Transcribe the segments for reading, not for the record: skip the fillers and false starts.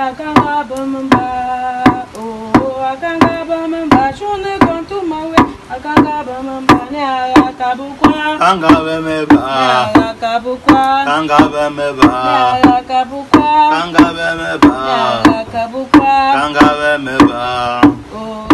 Akanga bamba, oh, akanga bamba, shone kontu mawe, akanga bamba, nyara kabukwa, kanga bemeba, nyara kabukwa, kanga bemeba, nyara kabukwa, kanga bemeba, nyara kabukwa, kanga bemeba. oh.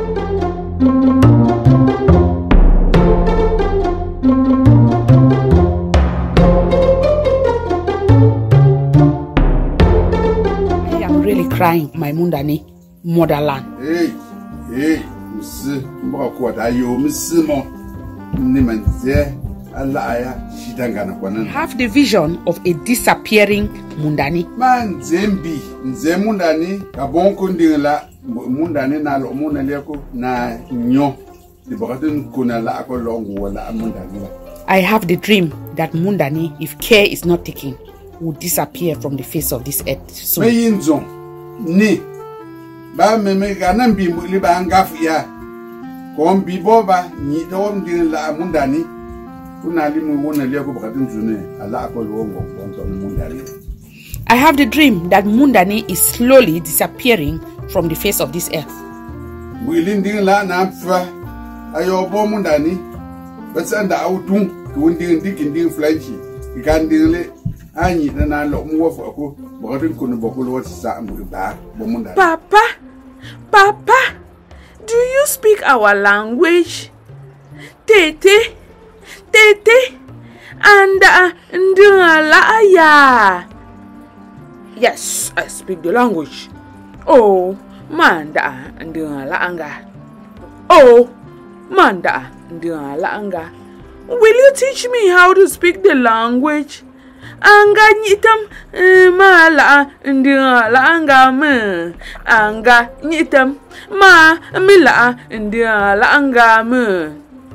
Really crying, my Mundani motherland. Hey, Missy, what are you, Miss Simon? Nimanze, Alaya, Shitangana. Have the vision of a disappearing Mundani. Man, Zembi, Zemundani, Kabon Kundila, Mundani, na Munaleko, na Nyo, the Baratin Kunala, long wala Mundani. I have the dream that Mundani, if care is not taken, will disappear from the face of this earth soon. Ni ba me ganan bi li ba ngaf ya ko bi boba ni dom din la Mundani kuna li mu wona le ko bakatun june ala ko wongo ko Mundani. I have the dream that Mundani is slowly disappearing from the face of this earth. Wilin din la na fa ayo bo Mundani ba san da autun ko din dikin din flanchi kan din le anyi na lo mu wo ko Papa, do you speak our language? Tete, and Ndalaya. Yes, I speak the language. Oh, Manda Ndalanga. Oh, Manda Ndalanga. Will you teach me how to speak the language? Anga nyitam mala ndala anga me anga nyitam ma mila ndala anga me.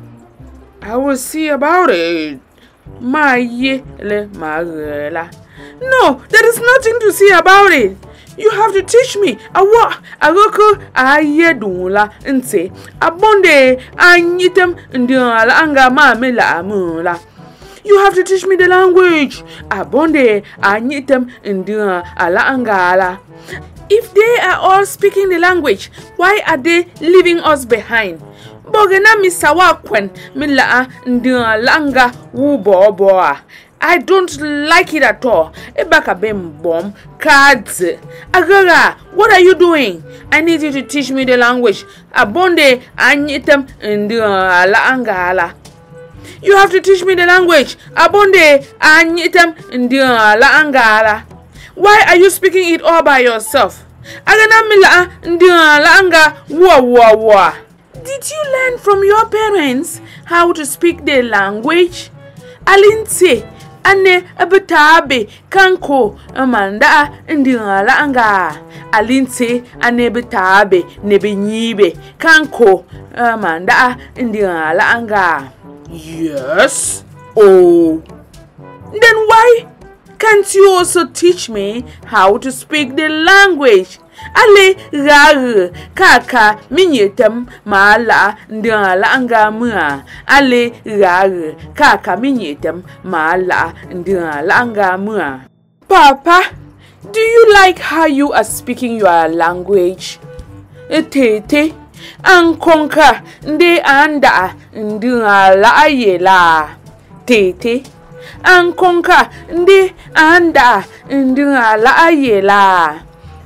I will see about it. Ma ye le magela. No, there is nothing to see about it. You have to teach me. Awa agoko ayedula nse abonde anyitam ndala anga ma mila mula. You have to teach me the language. Abonde anyitem ndua ala angala. If they are all speaking the language, why are they leaving us behind? Bogena misawa kwen mila ndua langa wuboboa. I don't like it at all. Ebaka bem bomb cards. Agara, what are you doing? I need you to teach me the language. Abonde anyitem ndua ala angala. You have to teach me the language. Abonde anyitem ndia la angala. Why are you speaking it all by yourself? Agana mila ndia la anga wa. Did you learn from your parents how to speak the language? Alinse ane abetabe kanko amanda ndia la anga. Alinse ane betabe nebenyibe kanko amanda ndia la anga. Yes. Oh. Then why can't you also teach me how to speak the language? Ale rar kaka minyetem mala ndala angamua. Ale rar kaka minyetem mala ndala angamua. Papa, do you like how you are speaking your language? Tete. Ankonka nde anda ndala ayela. Tete. Ankonka nde anda ndala ayela.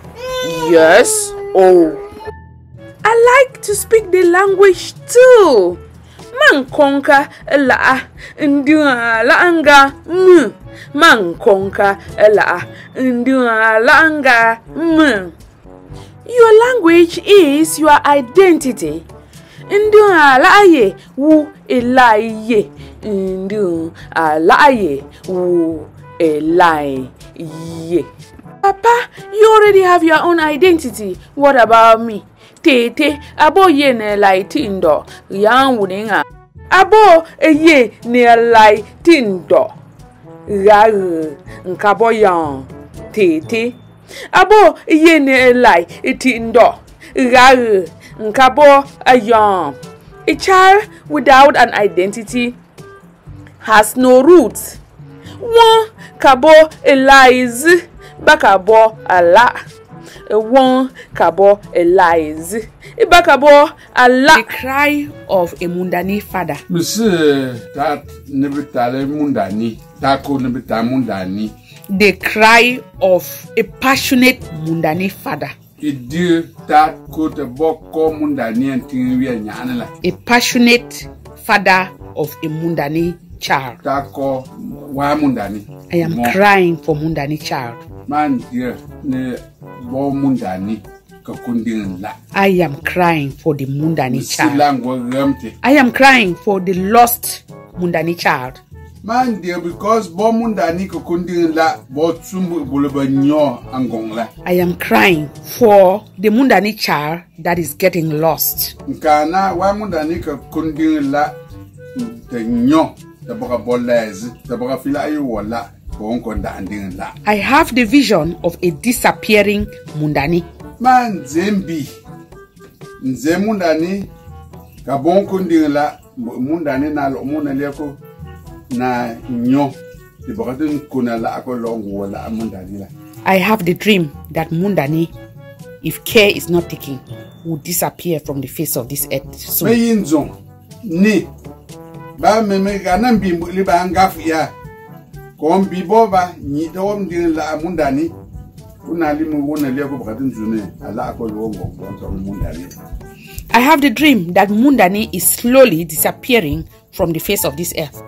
Yes. Oh. I like to speak the language too. Mankonka la ndala anga m. Mankonka la ndala anga m. Your language is your identity. Ndu alaye wu elaye. Ndu alaye wu elaye. Papa, you already have your own identity. What about me? Tete, abo ye ne lai tindo. Yang wuninga. Abo ye ne lai tindo. Rar nkabo yang. Tete. Abo ye ne lai tindo. Rar nkabo ayang. A child without an identity has no roots. One kabo elize bakabo ala. One kabo a lies. Ibakabo a la. The cry of a Mundani father. Monsieur that nebitale mundani. Tako nebita mundani. The cry of a passionate Mundani father. Idir that kote boko mundani antingi nyanela. A passionate father of a Mundani child. Tako wa mundani. I am crying for Mundani child. Man dear ne bo mundani kakundin la. I am crying for the Mundani child. Silangwa gamte. I am crying for the lost Mundani child. Man dear because bo mundani kakundin la bo tsumbu bulubanyo angong la. I am crying for the Mundani child that is getting lost. Nkana wa mundani kakundin la te nyo te boka bolez te boka fila ayu wala. I have the vision of a disappearing Mundani. Man zembi nze mundani ka bonko ndingla mundani na lo muna leko na nyo ti bokatun kuna la ko longo wala mundani la. I have the dream that Mundani, if care is not taken, will disappear from the face of this earth soon. Me yinzo ni ba me ganan bi li ba ngaf ya ko bi boba ni do ndingla mundani. I have the dream that Mundani is slowly disappearing from the face of this earth.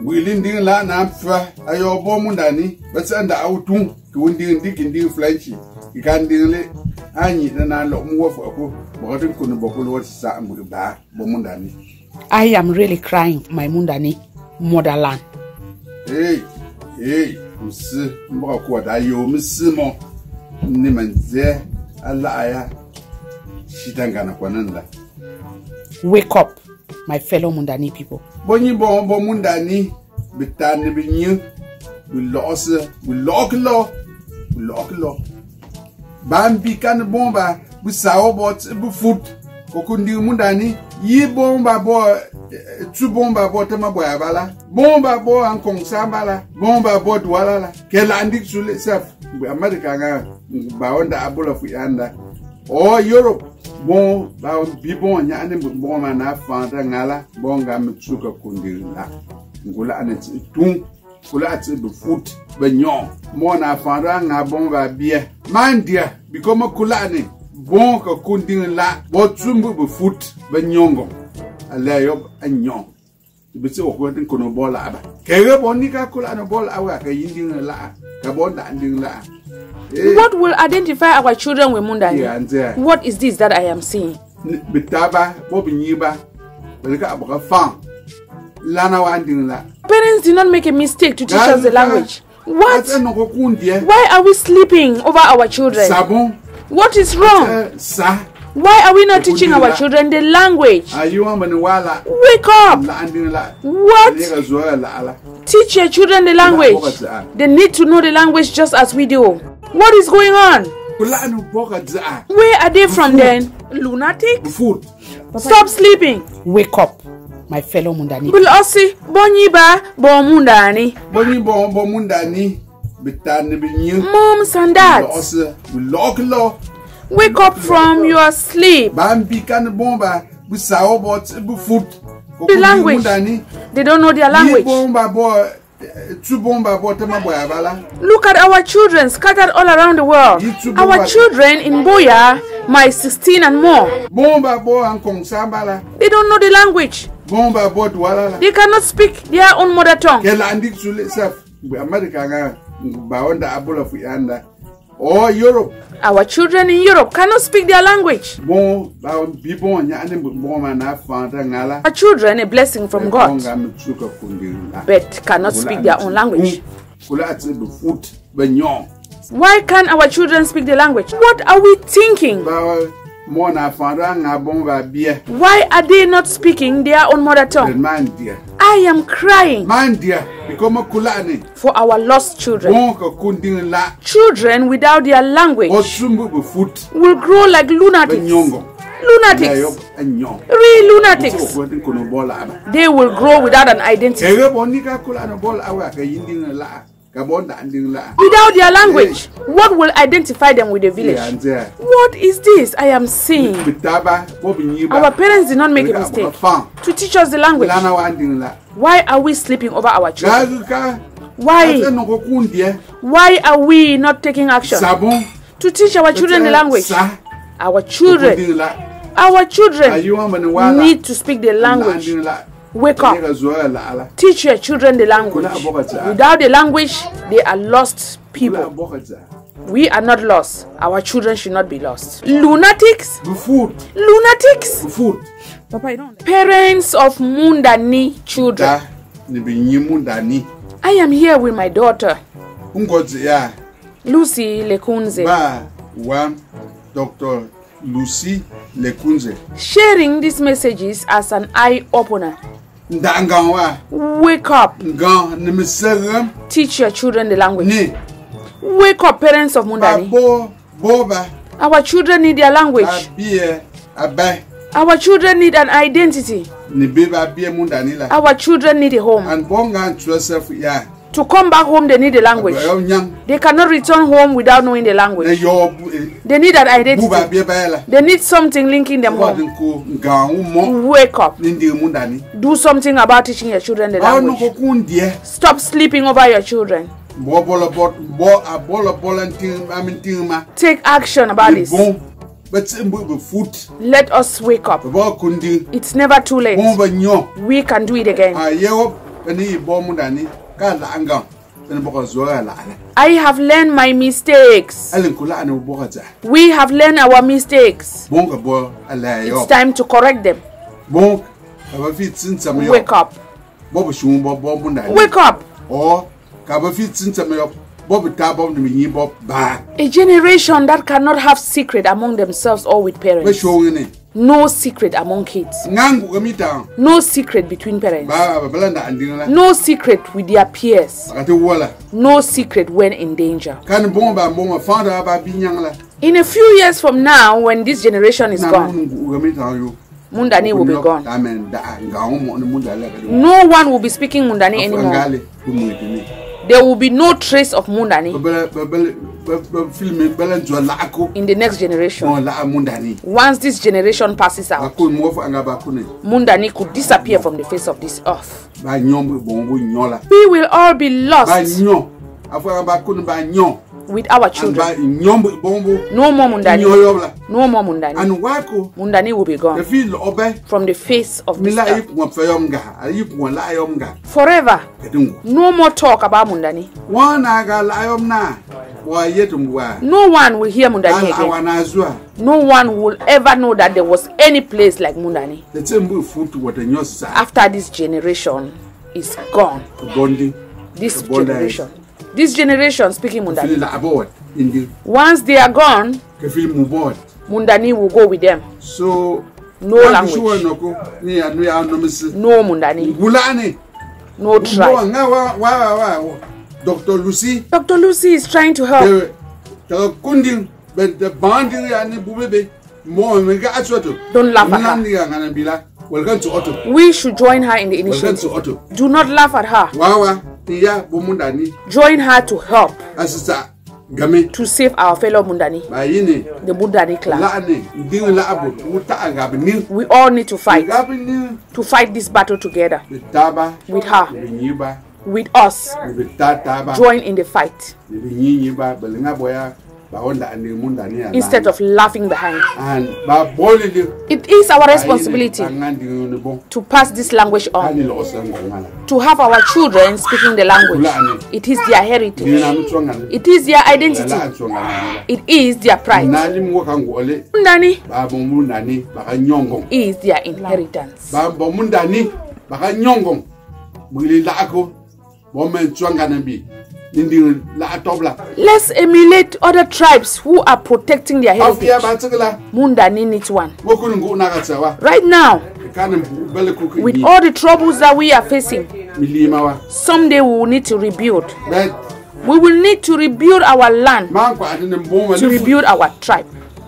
I am really crying for my Mundani motherland. Hey, wake up, my fellow Mundani people. Bonyi bombo Mundani bitani binyu we lost Bambi kan bomba we saw bot bu foot kokundi Mundani yi bomba bo tu bomba bo tema boya bala bomba bo ankong sambala bomba bo dwala la kelandi sule sef America nga ba onda abola fu yanda o Europe bon ba bibon nyane bon mana fanta ngala bonga mtsuka kundila ngula anati tun kula ati be foot be nyon mo na fanta nga bon ba bie mandia bikoma kula ani bon ka kundila bo tsumbu be foot be nyongo ala yob anyon bitse o ko tin kono bola ba kere bonika kula no bola awa ka yindin la ka bonda andin la. What will identify our children with Mundani? Yeah, what is this that I am seeing? Bitaba, Bobiniba, Belka Fan, Lana Wandilla. Parents did not make a mistake to teach us the language. What? Why are we sleeping over our children? What is wrong? Why are we not teaching our children the language? Wake up! What? Teach your children the language. They need to know the language just as we do. What is going on? Where are they from then? Lunatic? Stop sleeping. Wake up, my fellow Mundani. Bulosi, Bonyiba, Bomundani. Moms and dads. Wake up from your sleep. The language. They don't know their language. Look at our children scattered all around the world. Our children in Boya, my 16 and more. They don't know the language. They cannot speak their own mother tongue. Or Europe. Our children in Europe cannot speak their language. Our children, a blessing from God, but cannot speak their own language. Why can't our children speak the language? What are we thinking? Why are they not speaking their own mother tongue? I am crying for our lost children. Children without their language will grow like lunatics. Real lunatics. They will grow without an identity. Kabonda anding la. Without their language, what will identify them with the village? Yeah, What is this I am seeing? Bitaba, Bobby Our parents did not make a mistake to teach us the language. Lana wanding la. Why are we sleeping over our children? Gazuka. Why are we not taking action to teach our children the language? Our children need to speak the language. Wake up. Teach your children the language. Without the language, they are lost people. We are not lost. Our children should not be lost. Lunatics? Lunatics? Papa, I don't. Parents of Mundani children. I am here with my daughter, Lucy Lekunze. Dr. Lucy Lekunze. Sharing these messages as an eye-opener. Wake up. Teach your children the language. Wake up, parents of Mundani. Our children need their language. Our children need an identity. Our children need a home. To come back home, they need a language. They cannot return home without knowing the language. They need an identity. They need something linking them home. Wake up. Do something about teaching your children the language. Stop sleeping over your children. Take action about this. Let us wake up. It's never too late. We can do it again. I have learned my mistakes. We have learned our mistakes. It's time to correct them. Wake up. Wake up. A generation that cannot have secret among themselves or with parents. No secret among kids. No secret between parents. No secret with their peers. No secret when in danger. In a few years from now, when this generation is gone, Mundani will be gone. No one will be speaking Mundani anymore. There will be no trace of Mundani in the next generation. Once this generation passes out, Mundani could disappear from the face of this earth. We will all be lost with our children. No more Mundani. No more Mundani. Mundani will be gone from the face of this earth. Forever. No more talk about Mundani. No one will hear Mundani again. No one will ever know that there was any place like Mundani after this generation is gone. This generation speaking Mundani. Once they are gone, Mundani will go with them. So no language. No Mundani. No tribe. Dr. Lucy. Dr. Lucy is trying to help. Don't laugh at her. We should join her in the initiative. Do not laugh at her. Join her to help to save our fellow Mundani, the Mundani clan. We all need to fight this battle together with her, with us. Join in the fight instead of laughing behind. It is our responsibility to pass this language on, to have our children speaking the language. It is their heritage. It is their identity. It is their pride. Mundani is their inheritance. Let's emulate other tribes who are protecting their heritage. Mundani needs one. Right now, with all the troubles that we are facing, someday we will need to rebuild. We will need to rebuild our land, to rebuild our tribe.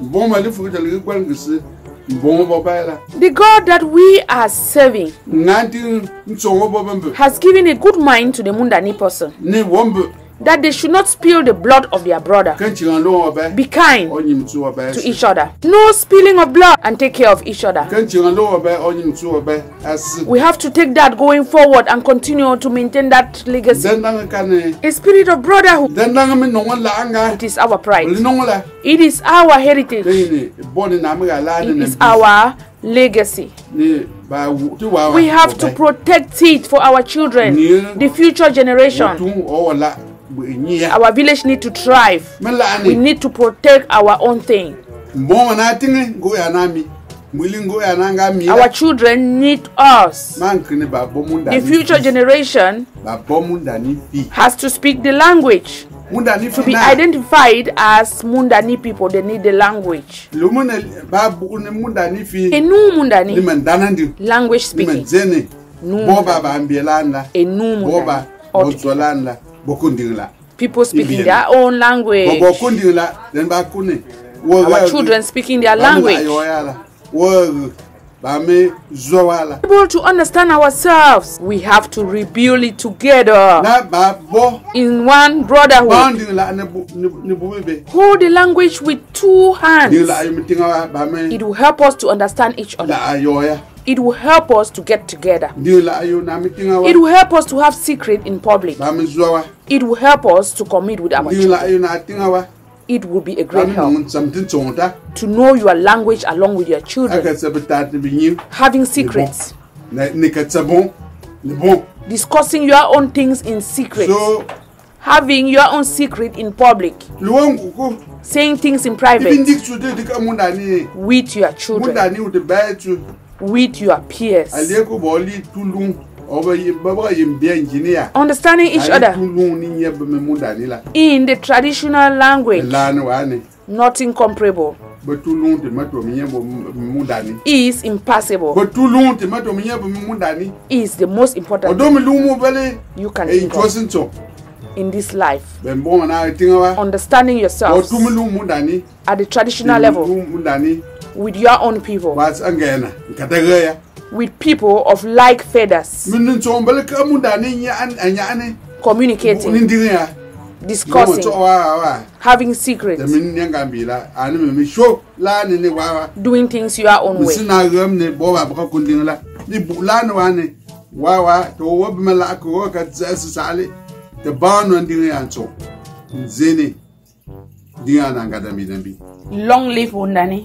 The God that we are serving has given a good mind to the Mundani person. that they should not spill the blood of their brother. Kan chiran lo obe. Be kind Onyim tu obe. to each other. No spilling of blood, and take care of each other. Kan chiran lo obe onyim tu obe as. We have to take that going forward and continue to maintain that legacy. Den dang kan A spirit of brotherhood. den dang me no la anga. It is our pride. No la. It is our heritage. Ni boni na me ga la It ni. is our legacy. Ni ba tu wa. We have to protect it for our children, the future generation. Tu o la nyia. Our village need to thrive. Me la We ni. need to protect our own thing. Mo na tingi go ya na mi. Mulingo ya na nga mi. Our children need us. Man kini ba bomunda. The future generation ba bomunda ni fi. has to speak the language. Munda ni To fi be na. identified as Mundani people, they need the language. Lumune ba bu ne munda ni fi. A new Mundani Ni man danandi. language Ni man speaking. zene. No. Boba ba ambelanda. A new Boba Mundani. bozolanda bokundingla. People speaking Ibian. their own language. Bokundingla den ba kune. Our children speaking their language. Wo ba me zowala. Able to understand ourselves, we have to rebuild it together Na ba bo in one brotherhood. bandingla ne bube. Hold the language with two hands. Dingla ay mitinga ba me. It will help us to understand each other. La ayoya. It will help us to get together. Dingla ayo na mitinga It will help us to have secret in public. ba me zowa. It will help us to commit with our children. Dingla ayo na tinga wa. It will be a Ba great me help ngun samtin chonta. to know your language along with your children. Aka sabata bi nyi. Having secrets, Ne ka tsabon. Ne bon. discussing your own things in secret, So having your own secret in public, luwangu ko saying things in ibin private dik su de dika munda ni. with your children, Munda ni u de ba tu. with your peers. Aleko boli tulung. Oba baba yimbia engineer. Understanding each other Tulung ni nyebe me munda ni la. in the traditional language, La ne wa ne. not incomparable, Betulung te mato mi nyebe munda ni. is impossible, Betulung te mato mi nyebe munda ni. is the most important Odo mi lumu bele. you can E think of chosin to. in this life. Ben bon na tinga wa. Understanding O yourself tu mi lumu munda ni. at the traditional level Munda ni. with your own people, Was angena. Katagaya. ya. with people of like feathers, Min to bele ka munda ni nya an anya ne. communicating, Nindinga ya. discussing, To wa. having Da secrets, min nyanga bila. Ani mi show la ni wa. doing things your own way. Sina gam ne boba baka kundin la ni bulano wane wawa to wob mala ko ka tsasu sale te banu ndin yancho zene dia na ngada mi nambi Long live Mundani.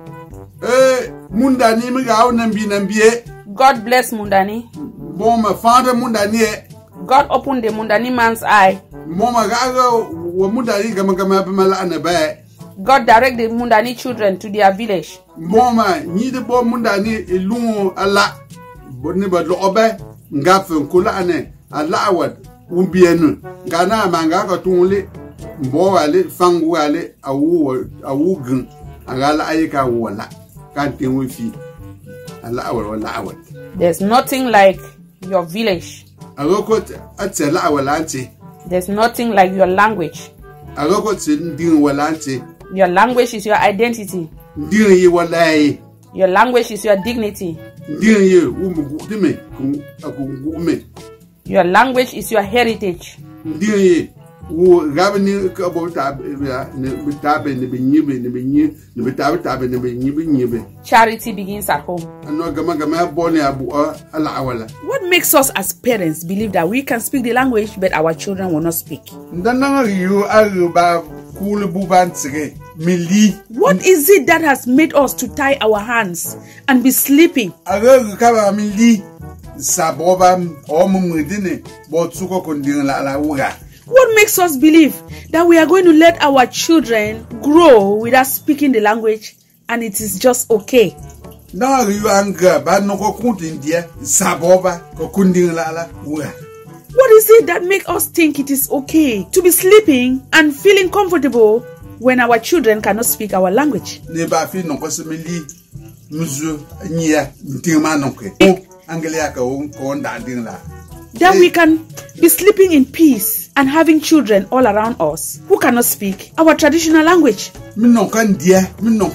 mundani mi ga nambi God bless Mundani. boma father mundani God open the Mundani man's eye. moma ga wa mundani gama gama be mala na ba God direct the Mundani children to their village. moma ni de bo mundani ilungu ala bonni ba lo obe ngafe kula ane ala awad umbienu gana manga ka tunle mbo wale fangu wale awu gun agala ayika wala kan tin fi ala awad wala awad There's nothing like your village. agoko atsela awala anti There's nothing like your language. agoko tin wala anti Your language is your identity. din yi wala yi Your language is your dignity. din yi umugu dime akugume Your language is your heritage. din yi wo gabni ka bo ta ne bitabe ne binyibe ne binyi ne bitabe ne binyibe Charity begins at home. ano gama boni abu ala awala What makes us as parents believe that we can speak the language but our children will not speak? ndana yu aruba kulu buban tsige mili What is it that has made us to tie our hands and be sleeping? aru kaba mili saboba o mumudine bo tsuko kondin la wuga What makes us believe that we are going to let our children grow without speaking the language and it is just okay? na yu anga ba no ko kuntin dia saboba ko kondin la wuga What is it that makes us think it is okay to be sleeping and feeling comfortable when our children cannot speak our language? ne ba fi no ko semili muzu nyia ntima no ke anglia ka ko ndandin la That we can be sleeping in peace and having children all around us who cannot speak our traditional language, min no kan dia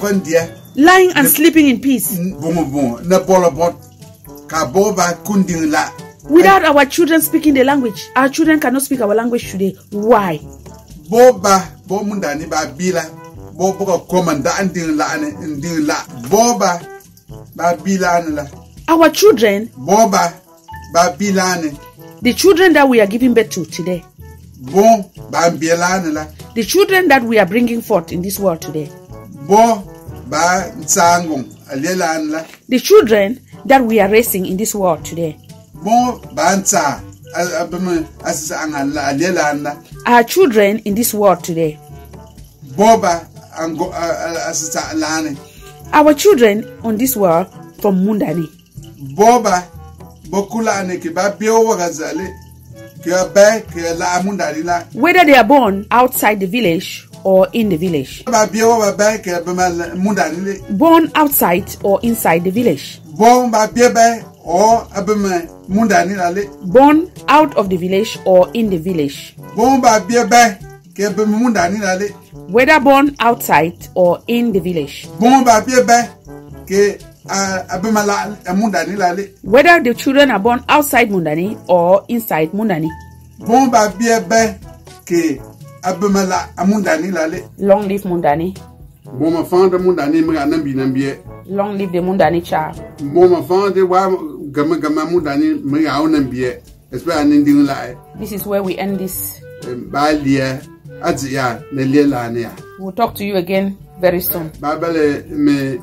lying and sleeping in peace. bon na bolobot ka boba kundin la Without our children speaking the language, our children cannot speak our language today. Why? Boba bo mundani ba bila bo ko komanda andin la ndin la boba ba bila la. Our children, Boba ba bila the children that we are giving birth to today, bon ba bila la. the children that we are bringing forth in this world today, Bo ba nsangong alela la. the children that we are raising in this world today, Bo ba nsa abama asisa angala alela la. our children in this world today, Boba ango asisa lane. our children on this world from Mundani, Boba bokula ne ke ba bio wagazale ke ba ke la mundani la. whether they are born outside the village or in the village, Ba bio ba ke ba mundani le. born outside or inside the village, Bon ba biebe o abema mundani la le. born out of the village or in the village, Bon ba biebe ke ba mundani la le. whether born outside or in the village, Bon ba biebe ke abema la mundani la le. whether the children are born outside Mundani or inside Mundani. Bon ba biebe ke abema la mundani la le. Long live Mundani. Bon ma fan de mundani mga nambi. Long live the Mundani child. Bon ma fan de wa gama mundani mga nambi. Espera nindin la. This is where we end this. Ba lia azia ne lia ne ya. We'll talk to you again very soon. Babale me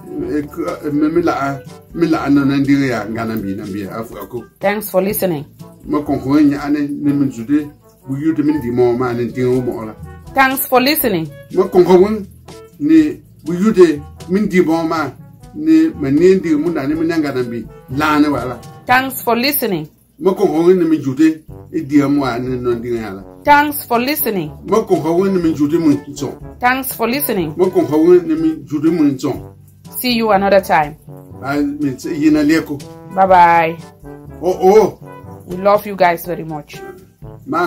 la no nandiria nambi afu ako. Thanks for listening. Ma konko nya ane ne menjude bu yude min di mo ma ne dingo mo la. Thanks for listening. Ma konko won ni bu yude min di mo ma ni manindi mun na ne menanga nambi la ne wala. Thanks for listening. Ma konko won ne menjude e di mo ane no dinga la. Thanks for listening. Ma konko won ne menjude mun so. Thanks for listening. Ma konko won ne menjude mun so. See you another time. Bye bye. Oh. We love you guys very much. Man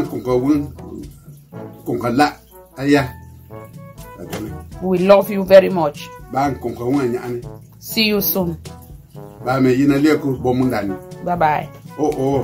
la aya. We love you very much. Ban See you soon. Ba me yina leko bomundani. Bye bye. Oh.